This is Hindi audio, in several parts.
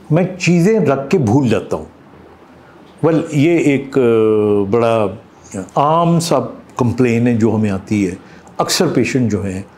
मैं चीज़ें रख के भूल जाता हूँ। वेल ये एक बड़ा आम सा कंप्लेन है जो हमें आती है। अक्सर पेशेंट जो हैं,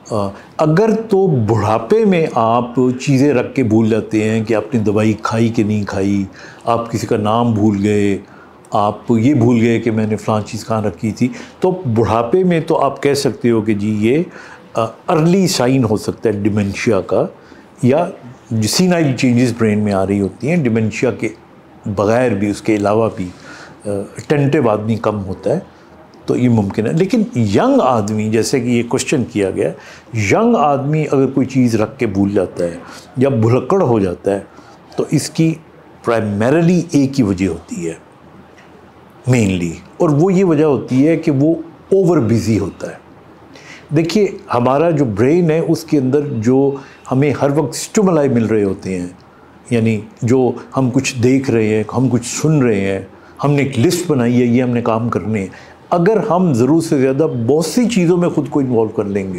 अगर तो बुढ़ापे में आप चीज़ें रख के भूल जाते हैं कि आपने दवाई खाई कि नहीं खाई, आप किसी का नाम भूल गए, आप ये भूल गए कि मैंने फ़लाँ चीज़ कहाँ रखी थी, तो बुढ़ापे में तो आप कह सकते हो कि जी ये अर्ली साइन हो सकता है डिमेंशिया का, या सीनाइल चेंजेस ब्रेन में आ रही होती हैं। डिमेंशिया के बग़ैर भी, उसके अलावा भी अटेंटिव आदमी कम होता है, तो ये मुमकिन है। लेकिन यंग आदमी, जैसे कि ये क्वेश्चन किया गया, यंग आदमी अगर कोई चीज़ रख के भूल जाता है या भुलक्कड़ हो जाता है, तो इसकी प्राइमरीली एक ही वजह होती है मेनली, और वो ये वजह होती है कि वो ओवर बिज़ी होता है। देखिए, हमारा जो ब्रेन है उसके अंदर जो हमें हर वक्त स्टिमुलाई मिल रहे होते हैं, यानी जो हम कुछ देख रहे हैं, हम कुछ सुन रहे हैं, हमने एक लिस्ट बनाई है, ये हमने काम करने हैं। अगर हम ज़रूरत से ज़्यादा बहुत सी चीज़ों में ख़ुद को इन्वॉल्व कर लेंगे,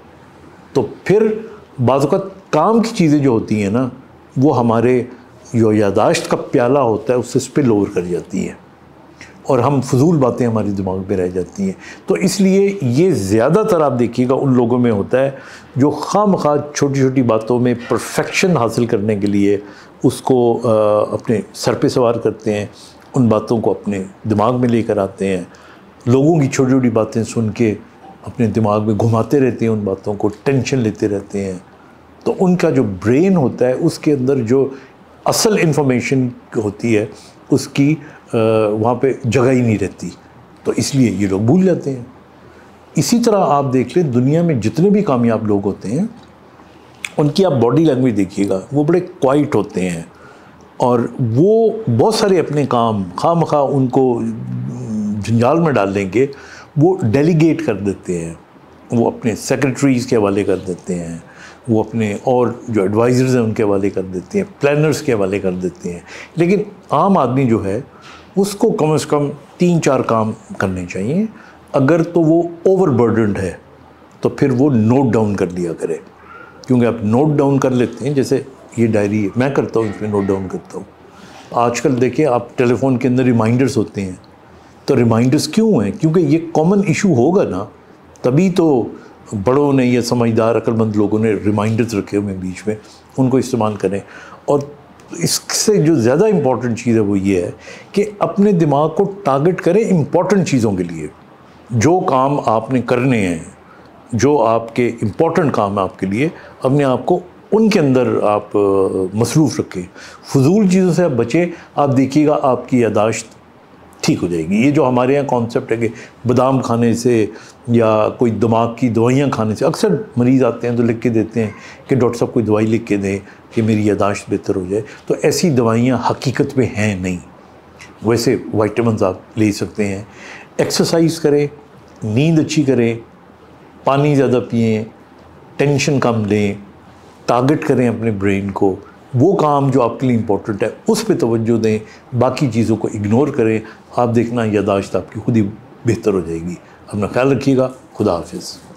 तो फिर बाज़ औक़ात काम की चीज़ें जो होती हैं ना, वो हमारे जो यादाश्त का प्याला होता है उससे स्पिल ओवर कर जाती हैं, और हम फजूल बातें हमारे दिमाग में रह जाती हैं। तो इसलिए ये ज़्यादातर आप देखिएगा उन लोगों में होता है जो खामखा छोटी छोटी बातों में परफेक्शन हासिल करने के लिए उसको अपने सर पे सवार करते हैं, उन बातों को अपने दिमाग में लेकर आते हैं, लोगों की छोटी छोटी बातें सुन के अपने दिमाग में घुमाते रहते हैं, उन बातों को टेंशन लेते रहते हैं। तो उनका जो ब्रेन होता है उसके अंदर जो असल इन्फॉर्मेशन होती है उसकी वहाँ पे जगह ही नहीं रहती, तो इसलिए ये लोग भूल जाते हैं। इसी तरह आप देख लें, दुनिया में जितने भी कामयाब लोग होते हैं उनकी आप बॉडी लैंग्वेज देखिएगा, वो बड़े क्वाइट होते हैं, और वो बहुत सारे अपने काम खामखा उनको जंजाल में डाल देंगे, वो डेलीगेट कर देते हैं, वो अपने सेक्रेटरीज़ के हवाले कर देते हैं, वो अपने और जो एडवाइज़र्स हैं उनके हवाले कर देते हैं, प्लानर्स के हवाले कर देते हैं। लेकिन आम आदमी जो है उसको कम से कम 3-4 काम करने चाहिए। अगर तो वो ओवरबर्डन्ड है तो फिर वो नोट डाउन कर लिया करे, क्योंकि आप नोट डाउन कर लेते हैं, जैसे ये डायरी है, मैं करता हूँ, इसमें नोट डाउन करता हूँ। आजकल देखिए आप टेलीफोन के अंदर रिमाइंडर्स होते हैं, तो रिमाइंडर्स क्यों हैं? क्योंकि ये कॉमन इशू होगा ना, तभी तो बड़ों ने या समझदार अक्लमंद लोगों ने रिमाइंडर्स रखे हुए हैं बीच में, उनको इस्तेमाल करें। और इससे जो ज़्यादा इम्पॉर्टेंट चीज़ है वो ये है कि अपने दिमाग को टारगेट करें इम्पॉर्टेंट चीज़ों के लिए। जो काम आपने करने हैं, जो आपके इम्पॉर्टेंट काम है आपके लिए, अपने आप को उनके अंदर आप मसरूफ़ रखें। फजूल चीज़ों से आप बचें, आप देखिएगा आपकी यादाश्त ठीक हो जाएगी। ये जो हमारे यहाँ कॉन्सेप्ट है कि बादाम खाने से या कोई दिमाग की दवाइयाँ खाने से, अक्सर मरीज़ आते हैं तो लिख के देते हैं कि डॉक्टर साहब कोई दवाई लिख के दें कि मेरी यादाश्त बेहतर हो जाए, तो ऐसी दवाइयाँ हकीकत में हैं नहीं। वैसे विटामिन्स आप ले सकते हैं, एक्सरसाइज करें, नींद अच्छी करें, पानी ज़्यादा पिएँ, टेंशन कम लें, टारगेट करें अपने ब्रेन को, वो काम जो आपके लिए इम्पोर्टेंट है उस पे तवज्जो दें, बाकी चीज़ों को इग्नोर करें। आप देखना यादाश्त आपकी खुद ही बेहतर हो जाएगी। अपना ख्याल रखिएगा। खुदा हाफिज़।